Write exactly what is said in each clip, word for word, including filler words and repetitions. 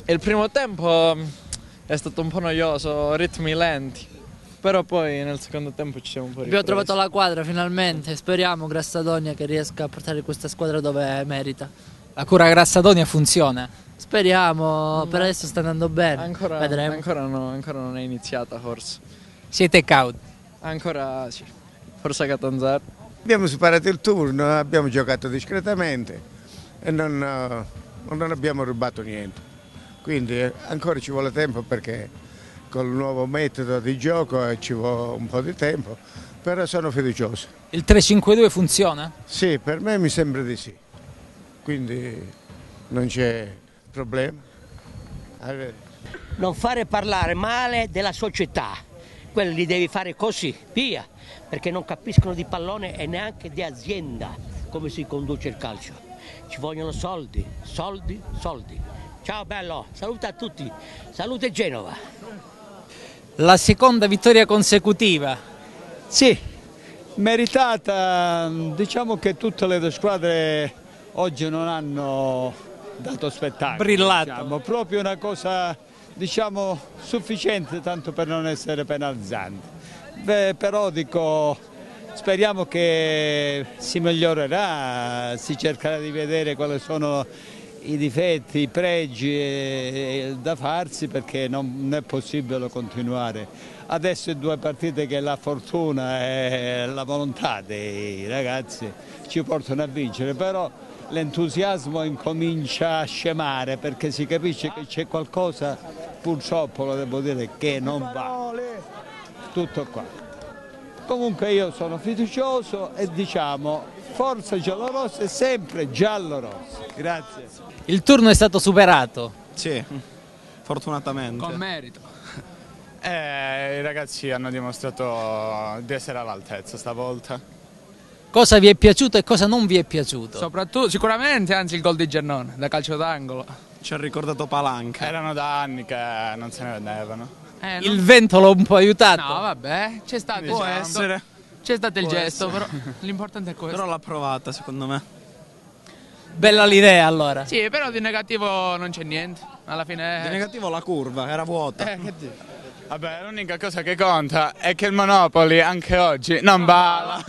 E il primo tempo è stato un po' noioso, ritmi lenti, però poi nel secondo tempo ci siamo un po' ripresi. Abbiamo trovato la quadra finalmente, speriamo Grassadonia che riesca a portare questa squadra dove merita. La cura Grassadonia funziona? Speriamo, per adesso sta andando bene, Ancora, vedremo. ancora, no, ancora non è iniziata forse. Siete cauti? Ancora sì, forse a Catanzaro. Abbiamo superato il turno, abbiamo giocato discretamente e non, eh, non abbiamo rubato niente. Quindi eh, ancora ci vuole tempo perché con il nuovo metodo di gioco eh, ci vuole un po' di tempo, però sono fiducioso. Il tre cinque due funziona? Sì, per me mi sembra di sì, quindi non c'è problema. Non fare parlare male della società, quelli li devi fare così, via, perché non capiscono di pallone e neanche di azienda come si conduce il calcio. Ci vogliono soldi, soldi, soldi. Ciao bello, saluta a tutti, salute Genova. La seconda vittoria consecutiva. Sì, meritata, diciamo che tutte le due squadre oggi non hanno dato spettacolo. Brillato. Diciamo, proprio una cosa, diciamo, sufficiente tanto per non essere penalizzante. Beh, però dico, speriamo che si migliorerà, si cercherà di vedere quali sono i difetti, i pregi e, e da farsi, perché non è possibile continuare. Adesso è due partite che la fortuna e la volontà dei ragazzi ci portano a vincere, però l'entusiasmo incomincia a scemare perché si capisce che c'è qualcosa, purtroppo lo devo dire, che non va. Tutto qua. Comunque io sono fiducioso e diciamo forza giallorossa e sempre giallorossa. Grazie. Il turno è stato superato. Sì, fortunatamente. Con merito. Eh, I ragazzi hanno dimostrato di essere all'altezza stavolta. Cosa vi è piaciuto e cosa non vi è piaciuto? Soprattutto, sicuramente, anzi il gol di Giannone, da calcio d'angolo. Ci ha ricordato Palanca. Erano da anni che non se ne vedevano. Eh, Il vento l'ha un po' aiutato? No, vabbè, c'è stato, Può diciamo, essere. c'è stato il Può gesto, essere. però l'importante è questo. Però l'ha provata, secondo me. Bella l'idea allora. Sì, però di negativo non c'è niente. Alla fine. Di negativo la curva, era vuota. Eh, che dire. Vabbè, l'unica cosa che conta è che il Monopoli anche oggi non balla.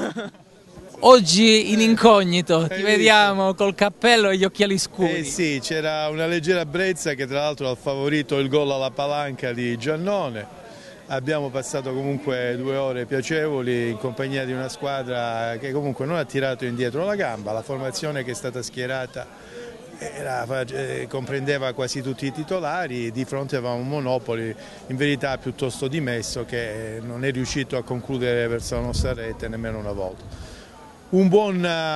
Oggi in incognito, ti vediamo col cappello e gli occhiali scuri. Eh sì, c'era una leggera brezza che tra l'altro ha favorito il gol alla palanca di Giannone. Abbiamo passato comunque due ore piacevoli in compagnia di una squadra che comunque non ha tirato indietro la gamba. La formazione che è stata schierata era, eh, comprendeva quasi tutti i titolari, di fronte avevamo un Monopoli in verità piuttosto dimesso che non è riuscito a concludere verso la nostra rete nemmeno una volta. Un buon,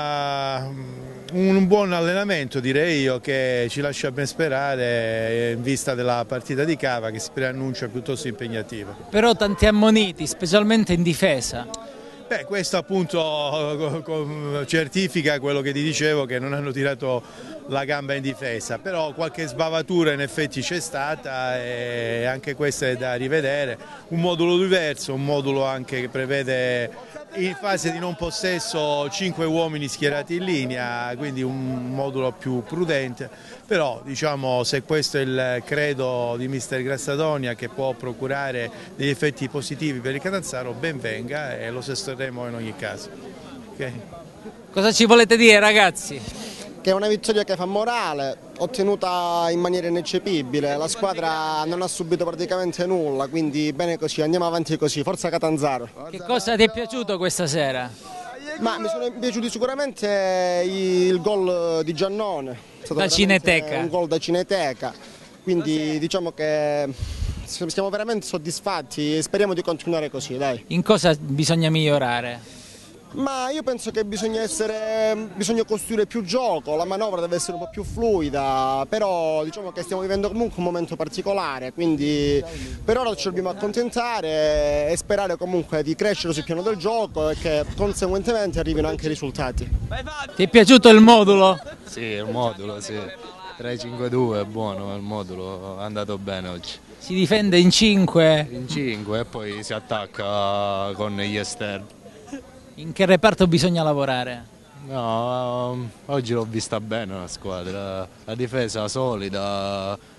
uh, un buon allenamento direi io, che ci lascia ben sperare in vista della partita di Cava che si preannuncia piuttosto impegnativa. Però tanti ammoniti, specialmente in difesa. Beh, questo appunto certifica quello che ti dicevo, che non hanno tirato la gamba in difesa, però qualche sbavatura in effetti c'è stata e anche questa è da rivedere. Un modulo diverso, un modulo anche che prevede in fase di non possesso cinque uomini schierati in linea, quindi un modulo più prudente, però diciamo, se questo è il credo di mister Grassadonia, che può procurare degli effetti positivi per il Catanzaro, ben venga e lo sosterremo in ogni caso. Okay. Cosa ci volete dire ragazzi? Che è una vittoria che fa morale, ottenuta in maniera ineccepibile, la squadra non ha subito praticamente nulla, quindi bene così, andiamo avanti così, forza Catanzaro. Che cosa ti è piaciuto questa sera? Ma mi sono piaciuti sicuramente il gol di Giannone, è stato da Cineteca. Un gol da Cineteca, quindi diciamo che siamo veramente soddisfatti e speriamo di continuare così, dai. In cosa bisogna migliorare? Ma io penso che bisogna, essere, bisogna costruire più gioco, la manovra deve essere un po' più fluida, però diciamo che stiamo vivendo comunque un momento particolare, quindi per ora ci dobbiamo accontentare e sperare comunque di crescere sul piano del gioco e che conseguentemente arrivino anche i risultati. Ti è piaciuto il modulo? Sì, il modulo, sì. tre cinque due è buono, il modulo è andato bene oggi. Si difende in cinque? In cinque e poi si attacca con gli esterni. In che reparto bisogna lavorare? No, oggi l'ho vista bene la squadra, la difesa solida,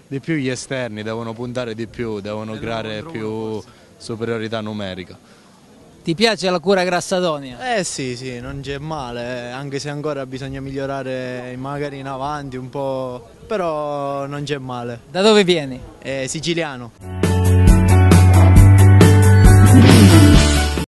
di più gli esterni, devono puntare di più, devono creare più superiorità numerica. Ti piace la cura Grassadonia? Eh sì, sì, non c'è male, anche se ancora bisogna migliorare magari in avanti un po', però non c'è male. Da dove vieni? È siciliano.